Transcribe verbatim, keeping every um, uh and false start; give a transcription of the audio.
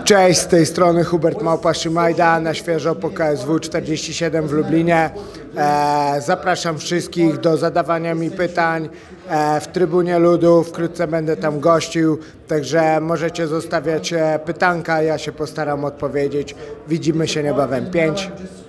Cześć, z tej strony Hubert Małpa Szymajda, na świeżo po K S W czterdzieści siedem w Lublinie. E, zapraszam wszystkich do zadawania mi pytań e, w Trybunie Ludu, wkrótce będę tam gościł, także możecie zostawiać pytanka, ja się postaram odpowiedzieć. Widzimy się niebawem. pięć